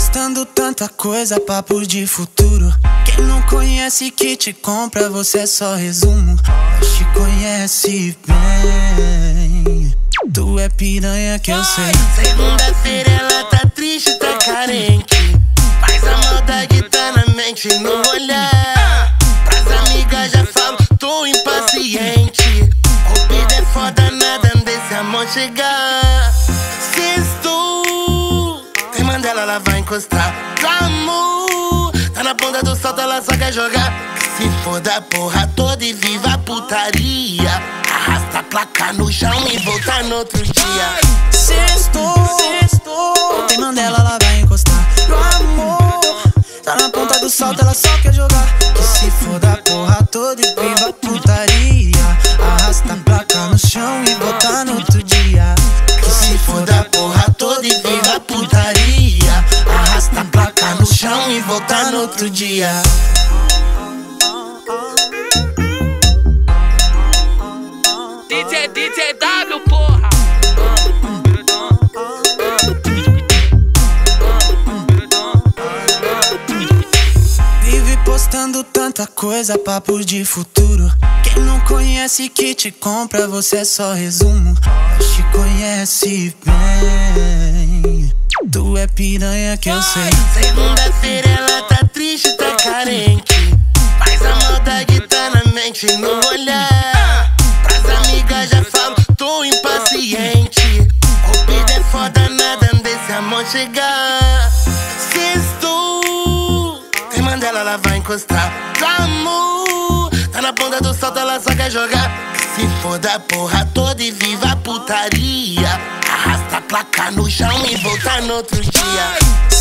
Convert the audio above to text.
postando tanta coisa, papo de futuro. Quem não conhece que te compra, você é só resumo. Mas te conhece bem. Tu é piranha que eu sei. Segunda-feira ela tá triste, tá carente. Mas a maldade tá na mente, no olhar. Pras amigas já falo, tô impaciente. Cupido é foda, nada desse amor chegar. Sextou, tem Mandela, ela vai encostar. Amor, tá na ponta do salto, ela só quer jogar. Se for da porra toda e viva a putaria, arrasta a placa no chão e volta no outro dia. Sextou, tem Mandela, ela vai encostar. No amor, tá na ponta do salto, ela só quer jogar. Que se for da porra toda e viva a putaria, arrasta a placa no chão e volta no outro dia. Que se for da porra toda e viva a putaria, arrasta a placa no chão e volta no outro dia. DJW, porra! Vive postando tanta coisa, papo de futuro. Quem não conhece que te compra, você é só resumo. Mas te conhece bem. Tu é piranha que eu sei. Segunda-feira ela tá triste, tá carente. Mas a maldade tá na mente, no olhar. Pras amigas já falo, tô impaciente. Cupido é foda, nada desse amor chegar. Sextou, tem Mandela, ela vai encostar. Amor, tá na ponta do salto, ela só quer jogar. Se for da porra toda e viva a putaria, arrasta a placa no chão e volta no outro dia.